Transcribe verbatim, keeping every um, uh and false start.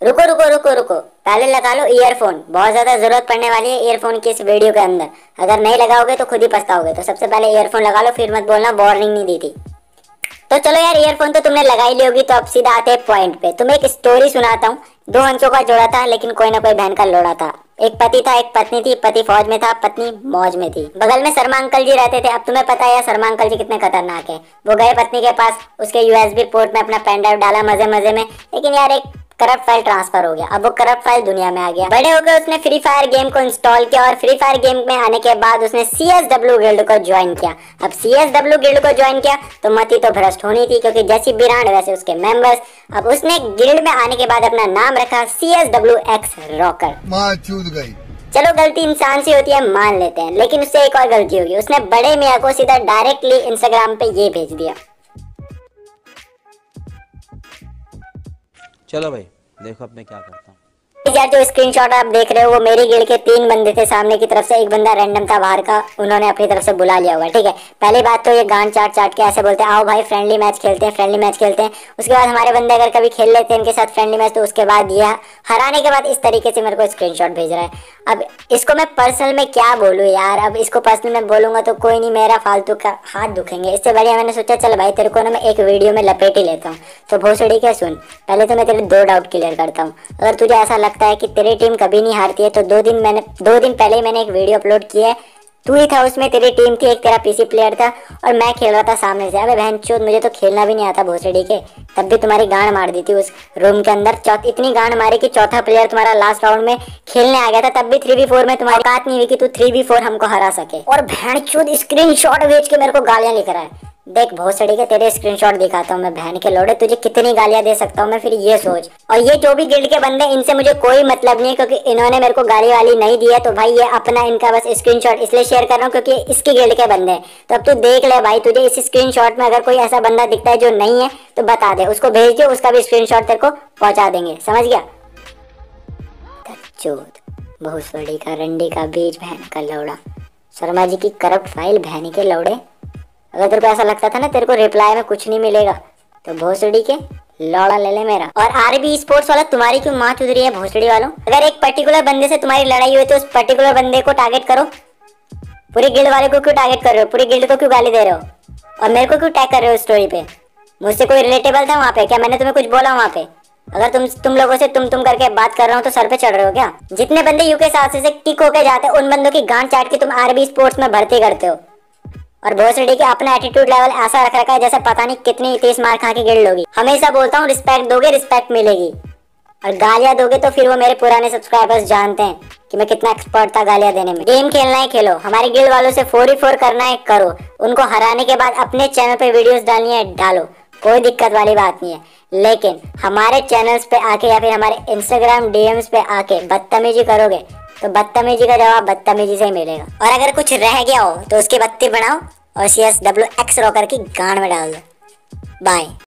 रुको रुको रुको रुको, पहले लगा लो ईयरफोन, बहुत ज्यादा जरूरत पड़ने वाली है ईयरफोन की इस वीडियो के अंदर। अगर नहीं लगाओगे तो खुद ही पछताओगे। तो सबसे पहले ईयरफोन लगा लो, फिर मत बोलना वार्निंग नहीं दी थी। तो चलो यार, ईयरफोन तो तुमने लगाई ली होगी, तो अब सीधा आते हैं पॉइंट पे। तुम्हें एक स्टोरी सुनाता हूँ। दो हंसों का जोड़ा था, लेकिन कोई ना कोई बहन का लोड़ा था। एक पति था, एक पत्नी थी। पति फौज में था, पत्नी मौज में थी। बगल में शर्मा अंकल जी रहते थे। अब तुम्हें पता है शर्मा अंकल जी कितने खतरनाक है। वो गए पत्नी के पास, उसके यूएसबी पोर्ट में अपना पेन ड्राइव डाला मजे मजे में, लेकिन यार एक करप्ट फाइल ट्रांसफर हो गया। अब वो करप्ट फाइल दुनिया में आ गया। बड़े होकर उसने फ्री फायर गेम को इंस्टॉल किया और फ्री फायर गेम में आने के बाद उसने सी एस डब्ल्यू गिल्ड को ज्वाइन किया। अब सी एस डब्ल्यू गिल्ड को ज्वाइन किया तो मती तो भ्रष्ट होनी थी, क्योंकि जैसी ब्रांड वैसे उसके मेंबर्स। अब उसने गिल्ड में आने के बाद अपना नाम रखा C S W X rocker. मां चूत गई। चलो गलती इंसान से होती है, मान लेते हैं, लेकिन उससे एक और गलती होगी। उसने बड़े मियाँ को सीधा डायरेक्टली इंस्टाग्राम पे ये भेज दिया। चलो भाई देखो अब मैं क्या करता हूँ। यार जो स्क्रीनशॉट आप देख रहे हो वो मेरी गिल्ड के तीन बंदे थे सामने की तरफ से, एक बंदा रैंडम था बाहर का, उन्होंने अपनी तरफ से बुला लिया हुआ। ठीक है, पहली बात तो ये गांड चाट चाट के ऐसे बोलते हैं आओ भाई फ्रेंडली मैच खेलते हैं, फ्रेंडली मैच खेलते हैं। उसके बाद हमारे बंदे अगर कभी खेल लेते हैं इनके साथ फ्रेंडली मैच, तो उसके बाद ये हराने के बाद इस तरीके से मेरे को स्क्रीनशॉट भेज रहा है। अब इसको मैं पर्सनल में क्या बोलूँ यार, अब इसको पर्सनल में बोलूंगा तो कोई नहीं, मेरा फालतू का हाथ दुखेंगे। इससे बढ़िया मैंने सोचा चल भाई तेरे को ना मैं एक वीडियो में लपेट ही लेता हूँ। तो भोसड़ी के सुन, पहले तो मैं तेरे दो डाउट क्लियर करता हूँ। अगर तुझे ऐसा लगता है कि तेरी टीम कभी नहीं हारती है, तो दो दिन मैंने दो दिन पहले ही मैंने एक वीडियो अपलोड किया है। तू ही था उसमें, तेरी टीम थी, एक तेरा पीसी प्लेयर था और मैं खेल रहा था सामने से। अबे बहनचोद, मुझे तो खेलना भी नहीं आता भोसड़ी के। तब भी तुम्हारी गांड मार दी थी उस रूम के अंदर। चौथ इतनी गांड मारी कि चौथा प्लेयर तुम्हारा लास्ट राउंड में खेलने आ गया था। तब भी थ्री वी फोर में तुम्हारी बात नहीं हुई कि तू थ्री वी फोर हमको हरा सके। और बहनचोद स्क्रीनशॉट भेज के मेरे को गालियां लिख रहा है। देख भोसड़ी के तेरे स्क्रीनशॉट दिखाता हूँ मैं, बहन के लोड़े तुझे कितनी गालियां दे सकता हूँ मैं, फिर ये सोच। और ये जो भी गिल्ड के बंदे, इनसे मुझे कोई मतलब नहीं है, क्योंकि इन्होंने मेरे को गाली वाली नहीं दी है। तो भाई ये अपना इनका बस स्क्रीनशॉट इसलिए शेयर कर रहा हूँ क्योंकि इसकी गिल्ड के बंदे हैं। तो अब तू देख ले भाई, तुझे इस स्क्रीनशॉट में अगर कोई ऐसा बंदा दिखता है जो नहीं है तो बता दे, उसको भेज दे, उसका भी स्क्रीनशॉट तेरे को पहुंचा देंगे, समझ गया। भोसड़ी का रंडी का बीज, बहन का लौड़ा, शर्मा जी की करप्ट फाइल, बहनी के लौड़े। अगर तेरे को ऐसा लगता था ना तेरे को रिप्लाई में कुछ नहीं मिलेगा, तो भोसड़ी के लौड़ा ले ले मेरा। और आरबी स्पोर्ट्स वाला तुम्हारी क्यों माँ चुद रही है भोसड़ी वालों। अगर एक पर्टिकुलर बंदे से तुम्हारी लड़ाई हुई तो उस पर्टिकुलर बंदे को टारगेट करो। पूरी गिल्ड वाले को क्यों टारगेट कर रहे हो, पूरी गिल्ड को क्यों गाली दे रहे हो, और मेरे को क्यों टैग कर रहे हो स्टोरी पे। मुझसे कोई रिलेटेबल था वहाँ पे क्या, मैंने तुम्हें कुछ बोला वहाँ पे। अगर तुम तुम लोगों से तुम तुम करके बात कर रहा हूँ तो सर पे चढ़ रहे हो क्या। जितने बंदे यूके साथ से किक होके जाते हैं उन बंदों की गांड चाट के तुम आरबी स्पोर्ट्स में भर्ती करते हो। और भोसड़ी के अपना एटीट्यूड लेवल ऐसा रख रखा है जैसे पता नहीं कितनी तीस मार खा के गिल्ड होगी। हमेशा बोलता हूँ रिस्पेक्ट दोगे रिस्पेक्ट मिलेगी, और गालियां दोगे तो फिर वो मेरे पुराने सब्सक्राइबर्स जानते हैं कि मैं कितना एक्सपर्ट था गालियां देने में। गेम खेलना है खेलो, हमारे गिल्ड वालों से फोर ही फोर करना है करो, उनको हराने के बाद अपने चैनल पे वीडियोस डालनी है डालो, कोई दिक्कत वाली बात नहीं है। लेकिन हमारे चैनल्स पे आके या फिर हमारे इंस्टाग्राम डीएम्स पे आके बदतमीजी करोगे तो बदतमीजी का जवाब बदतमीजी से ही मिलेगा। और अगर कुछ रह गया हो तो उसकी बत्ती बनाओ और C S W X rocker की गांड में डाल दो। बाय।